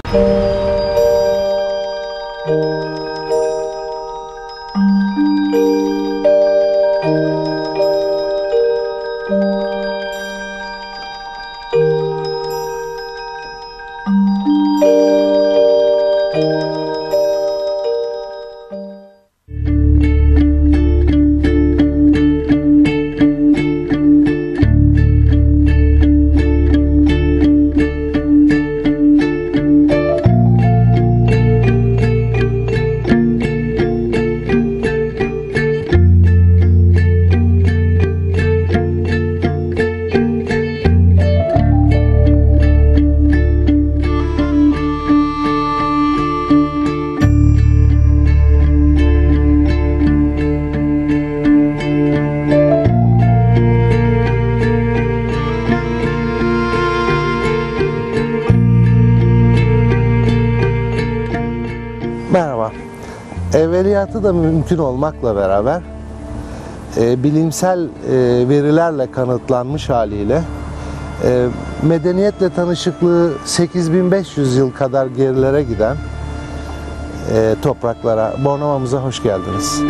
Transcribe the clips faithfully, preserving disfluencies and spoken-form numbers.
Merhaba. Evveliyatı da mümkün olmakla beraber e, bilimsel e, verilerle kanıtlanmış haliyle e, medeniyetle tanışıklığı sekiz bin beş yüz yıl kadar gerilere giden e, topraklara, Bornova'mıza hoş geldiniz.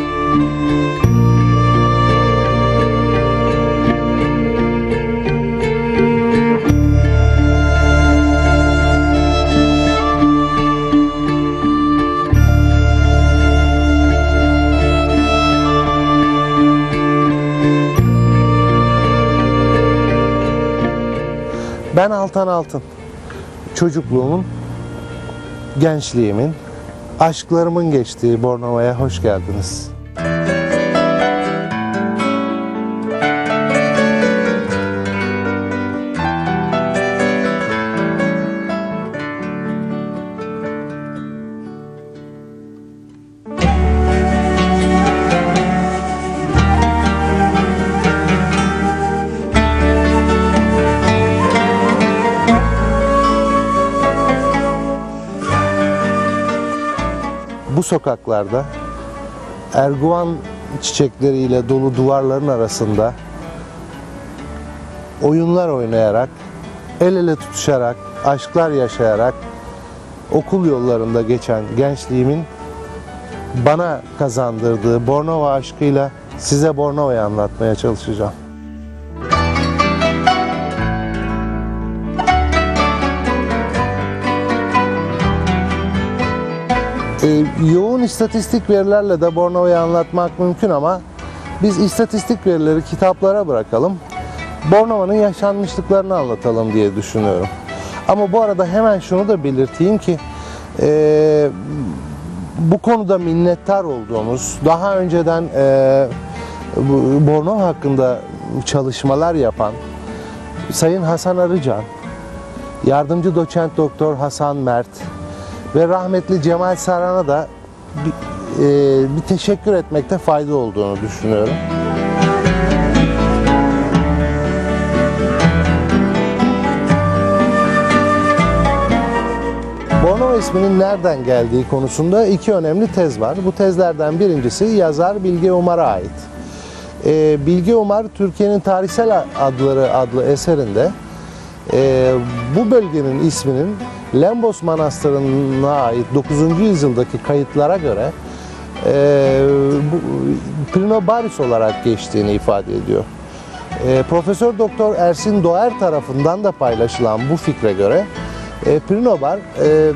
Ben Altan Altın. Çocukluğumun, gençliğimin, aşklarımın geçtiği Bornova'ya hoş geldiniz. Bu sokaklarda erguvan çiçekleriyle dolu duvarların arasında oyunlar oynayarak, el ele tutuşarak, aşklar yaşayarak okul yollarında geçen gençliğimin bana kazandırdığı Bornova aşkıyla size Bornova'yı anlatmaya çalışacağım. Ee, yoğun istatistik verilerle de Bornova'yı anlatmak mümkün ama biz istatistik verileri kitaplara bırakalım, Bornova'nın yaşanmışlıklarını anlatalım diye düşünüyorum. Ama bu arada hemen şunu da belirteyim ki e, bu konuda minnettar olduğumuz, daha önceden e, Bornova hakkında çalışmalar yapan Sayın Hasan Arıcan, yardımcı doçent doktor Hasan Mert ve rahmetli Cemal Saran'a da bir, e, bir teşekkür etmekte fayda olduğunu düşünüyorum. Bornova isminin nereden geldiği konusunda iki önemli tez var. Bu tezlerden birincisi yazar Bilge Umar'a ait. E, Bilge Umar, Türkiye'nin Tarihsel Adları adlı eserinde e, bu bölgenin isminin Lembos Manastırı'na ait dokuzuncu yüzyıldaki kayıtlara göre e, bu, Prinobaris olarak geçtiğini ifade ediyor. E, Profesör Doktor Ersin Doğer tarafından da paylaşılan bu fikre göre e, Prinobar e,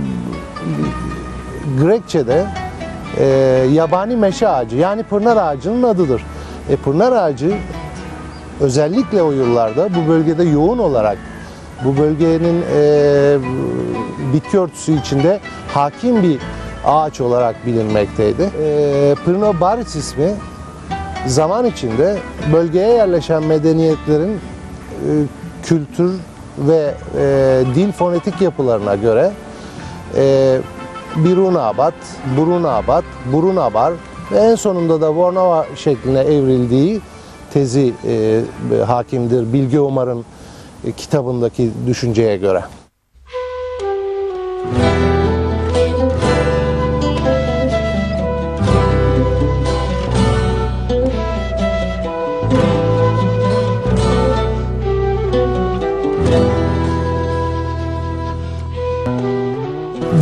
Grekçe'de e, yabani meşe ağacı, yani pırnar ağacının adıdır. E, pırnar ağacı özellikle o yıllarda bu bölgede yoğun olarak bu bölgenin e, bitki örtüsü içinde hakim bir ağaç olarak bilinmekteydi. E, Prinobaris ismi zaman içinde bölgeye yerleşen medeniyetlerin e, kültür ve e, dil fonetik yapılarına göre e, Birunabat, Burunabat, Burunabar ve en sonunda da Bornova şekline evrildiği tezi e, hakimdir Bilge Umar'ın e, kitabındaki düşünceye göre.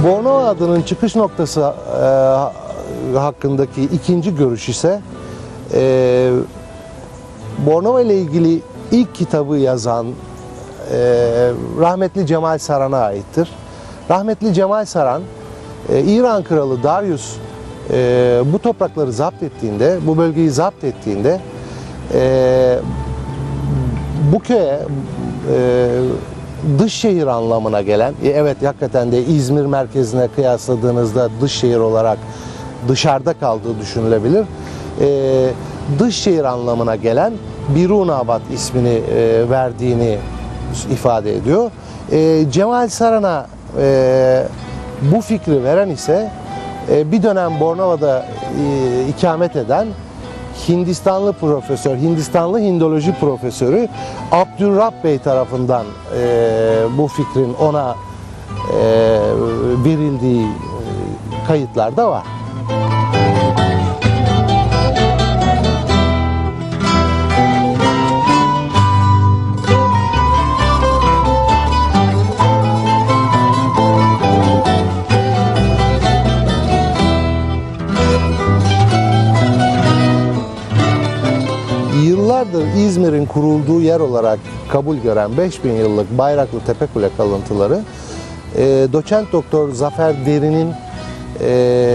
Bornova adının çıkış noktası e, hakkındaki ikinci görüş ise e, Bornova ile ilgili ilk kitabı yazan e, rahmetli Cemal Saran'a aittir. Rahmetli Cemal Saran, e, İran Kralı Darius e, bu toprakları zapt ettiğinde, bu bölgeyi zapt ettiğinde e, bu köye e, dış şehir anlamına gelen, e, evet hakikaten de İzmir merkezine kıyasladığınızda dış şehir olarak dışarıda kaldığı düşünülebilir. E, dış şehir anlamına gelen Birunabad ismini e, verdiğini ifade ediyor. E, Cemal Saran'a e, bu fikri veren ise e, bir dönem Bornova'da e, ikamet eden Hindistanlı profesör, Hindistanlı Hindoloji profesörü Abdülrab Bey tarafından e, bu fikrin ona e, verildiği kayıtlarda var. Yıllardır İzmir'in kurulduğu yer olarak kabul gören beş bin yıllık Bayraklı Tepekule kalıntıları e, doçent doktor Zafer Derin'in e,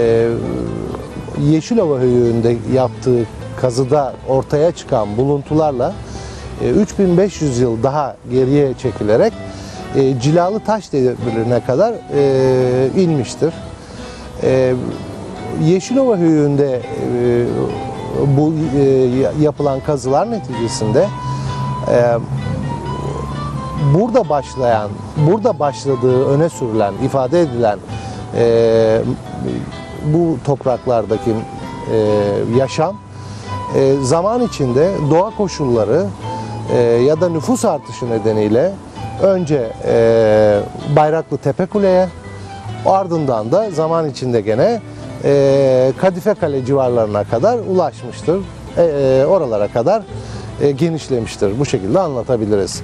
Yeşilova Höyüğü'nde yaptığı kazıda ortaya çıkan buluntularla e, üç bin beş yüz yıl daha geriye çekilerek e, Cilalı Taş devrine kadar e, inmiştir. E, Yeşilova Höyüğü'nde e, bu e, yapılan kazılar neticesinde e, burada başlayan, burada başladığı öne sürülen, ifade edilen e, bu topraklardaki e, yaşam e, zaman içinde doğa koşulları e, ya da nüfus artışı nedeniyle önce e, Bayraklı Tepekule'ye, ardından da zaman içinde gene E, Kadife Kale civarlarına kadar ulaşmıştır. E, e, oralara kadar e, genişlemiştir. Bu şekilde anlatabiliriz.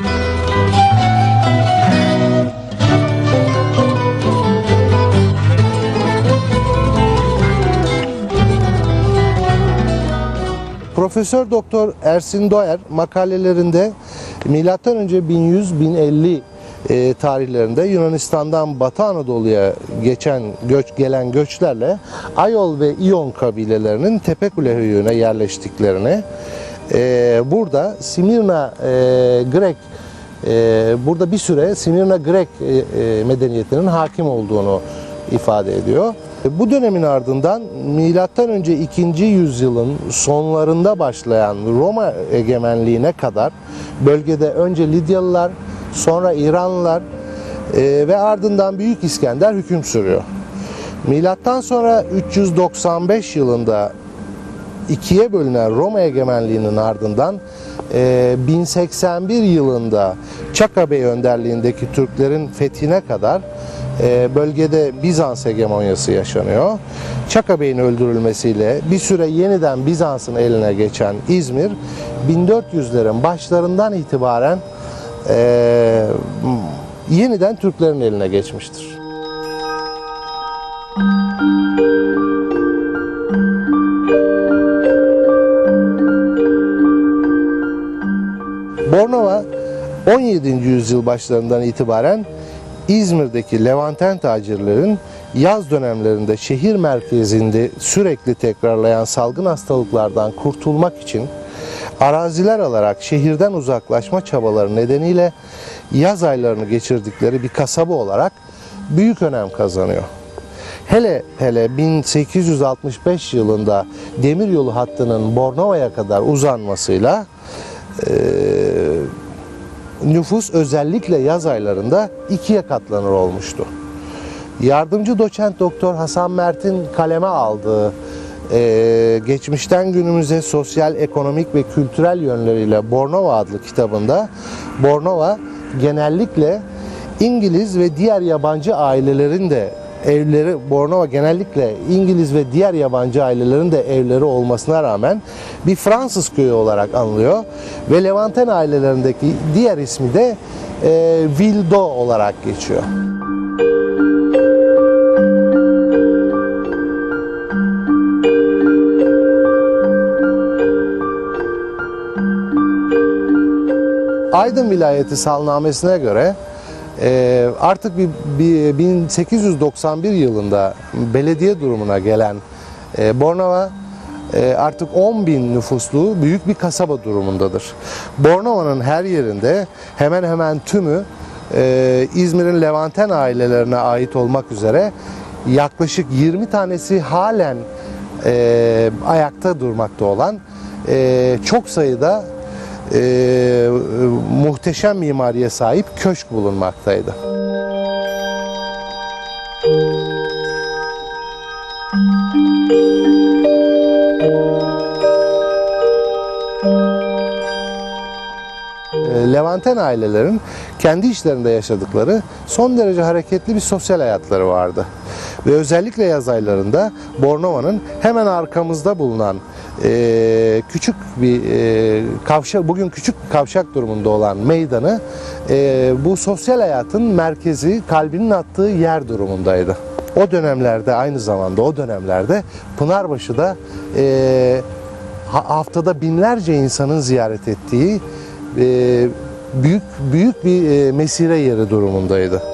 Profesör Doktor Ersin Doer makalelerinde milattan önce bin yüz bin elli E, tarihlerinde Yunanistan'dan Batı Anadolu'ya geçen göç gelen göçlerle Ayol ve İyon kabilelerinin Tepekule Höyüğü'ne yerleştiklerini, e, burada Simirna e, Grek e, burada bir süre Simirna Grek e, e, medeniyetinin hakim olduğunu ifade ediyor. Bu dönemin ardından milattan önce ikinci yüzyılın sonlarında başlayan Roma egemenliğine kadar bölgede önce Lidyalılar, sonra İranlılar e, ve ardından Büyük İskender hüküm sürüyor. Milattan sonra üç yüz doksan beş yılında ikiye bölünen Roma egemenliğinin ardından e, bin seksen bir yılında Çaka Bey önderliğindeki Türklerin fethine kadar e, bölgede Bizans hegemonyası yaşanıyor. Çaka Bey'in öldürülmesiyle bir süre yeniden Bizans'ın eline geçen İzmir bin dört yüzlerin başlarından itibaren Ee, yeniden Türklerin eline geçmiştir. Bornova on yedinci yüzyıl başlarından itibaren İzmir'deki Levanten tacirlerin yaz dönemlerinde şehir merkezinde sürekli tekrarlayan salgın hastalıklardan kurtulmak için araziler alarak şehirden uzaklaşma çabaları nedeniyle yaz aylarını geçirdikleri bir kasaba olarak büyük önem kazanıyor. Hele hele bin sekiz yüz altmış beş yılında demiryolu hattının Bornova'ya kadar uzanmasıyla e, nüfus özellikle yaz aylarında ikiye katlanır olmuştu. Yardımcı doçent doktor Hasan Mert'in kaleme aldığı Ee, geçmişten günümüze sosyal, ekonomik ve kültürel yönleriyle Bornova adlı kitabında Bornova genellikle İngiliz ve diğer yabancı ailelerin de evleri, Bornova genellikle İngiliz ve diğer yabancı ailelerin de evleri olmasına rağmen bir Fransız köyü olarak anılıyor ve Levanten ailelerindeki diğer ismi de e, Vildo olarak geçiyor. Aydın Vilayeti Salnamesi'ne göre e, artık bir, bir bin sekiz yüz doksan bir yılında belediye durumuna gelen e, Bornova e, artık on bin nüfuslu büyük bir kasaba durumundadır. Bornova'nın her yerinde hemen hemen tümü e, İzmir'in Levanten ailelerine ait olmak üzere yaklaşık yirmi tanesi halen e, ayakta durmakta olan e, çok sayıda e, muhteşem mimariye sahip köşk bulunmaktaydı. Levanten ailelerin kendi içlerinde yaşadıkları son derece hareketli bir sosyal hayatları vardı. Ve özellikle yaz aylarında Bornova'nın hemen arkamızda bulunan e, küçük bir e, kavşak, bugün küçük bir kavşak durumunda olan meydanı e, bu sosyal hayatın merkezi, kalbinin attığı yer durumundaydı. O dönemlerde, aynı zamanda o dönemlerde Pınarbaşı'da e, haftada binlerce insanın ziyaret ettiği e, büyük büyük bir e, mesire yeri durumundaydı.